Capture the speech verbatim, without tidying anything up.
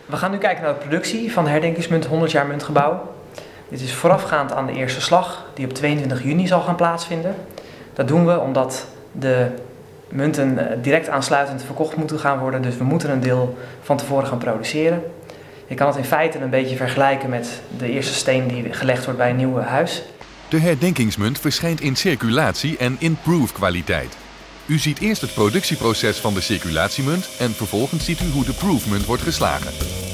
We gaan nu kijken naar de productie van de herdenkingsmunt honderd jaar muntgebouw. Dit is voorafgaand aan de eerste slag die op tweeëntwintig juni zal gaan plaatsvinden. Dat doen we omdat de munten direct aansluitend verkocht moeten gaan worden, dus we moeten een deel van tevoren gaan produceren. Je kan het in feite een beetje vergelijken met de eerste steen die gelegd wordt bij een nieuw huis. De herdenkingsmunt verschijnt in circulatie en in proof kwaliteit. U ziet eerst het productieproces van de circulatiemunt en vervolgens ziet u hoe de proofmunt wordt geslagen.